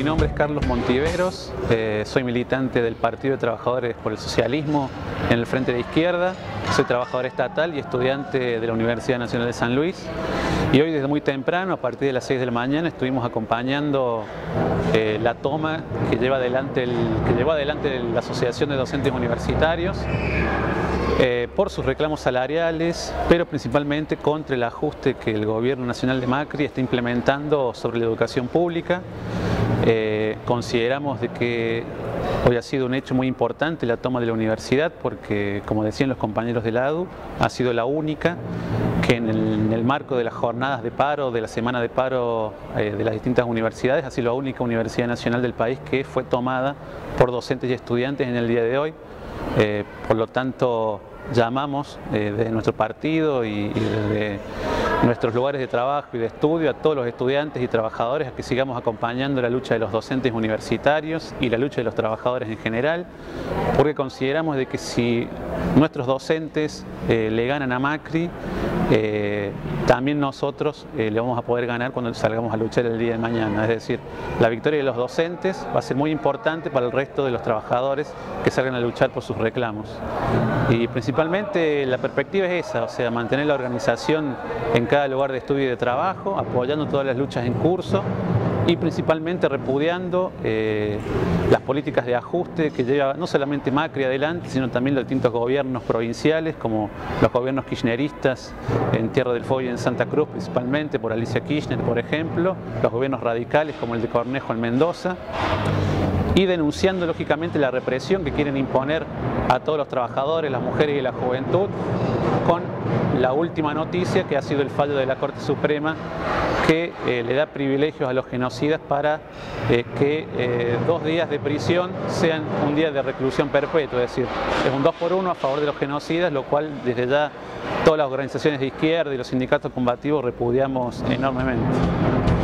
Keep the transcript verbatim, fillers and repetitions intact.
nombre es Carlos Montiveros, eh, soy militante del Partido de Trabajadores por el Socialismo en el Frente de Izquierda, soy trabajador estatal y estudiante de la Universidad Nacional de San Luis. Y hoy desde muy temprano, a partir de las seis de la mañana, estuvimos acompañando eh, la toma que, lleva adelante el, que llevó adelante la Asociación de Docentes Universitarios eh, por sus reclamos salariales, pero principalmente contra el ajuste que el Gobierno Nacional de Macri está implementando sobre la educación pública. Eh, consideramos de que hoy ha sido un hecho muy importante la toma de la universidad porque, como decían los compañeros del A D U, ha sido la única que en el, en el marco de las jornadas de paro, de la semana de paro eh, de las distintas universidades, ha sido la única universidad nacional del país que fue tomada por docentes y estudiantes en el día de hoy. Eh, por lo tanto, llamamos eh, desde nuestro partido y, y desde nuestros lugares de trabajo y de estudio a todos los estudiantes y trabajadores a que sigamos acompañando la lucha de los docentes universitarios y la lucha de los trabajadores en general, porque consideramos de que si nuestros docentes eh, le ganan a Macri, eh, también nosotros eh, le vamos a poder ganar cuando salgamos a luchar el día de mañana. Es decir, la victoria de los docentes va a ser muy importante para el resto de los trabajadores que salgan a luchar por sus reclamos. Y principalmente la perspectiva es esa, o sea, mantener la organización en cada lugar de estudio y de trabajo, apoyando todas las luchas en curso y principalmente repudiando eh, las políticas de ajuste que lleva no solamente Macri adelante, sino también los distintos gobiernos provinciales, como los gobiernos kirchneristas en Tierra del Fuego y en Santa Cruz, principalmente por Alicia Kirchner, por ejemplo, los gobiernos radicales como el de Cornejo en Mendoza, y denunciando lógicamente la represión que quieren imponer a todos los trabajadores, las mujeres y la juventud, con la última noticia que ha sido el fallo de la Corte Suprema que eh, le da privilegios a los genocidas para eh, que eh, dos días de prisión sean un día de reclusión perpetua, es decir, es un dos por uno a favor de los genocidas, lo cual desde ya todas las organizaciones de izquierda y los sindicatos combativos repudiamos enormemente.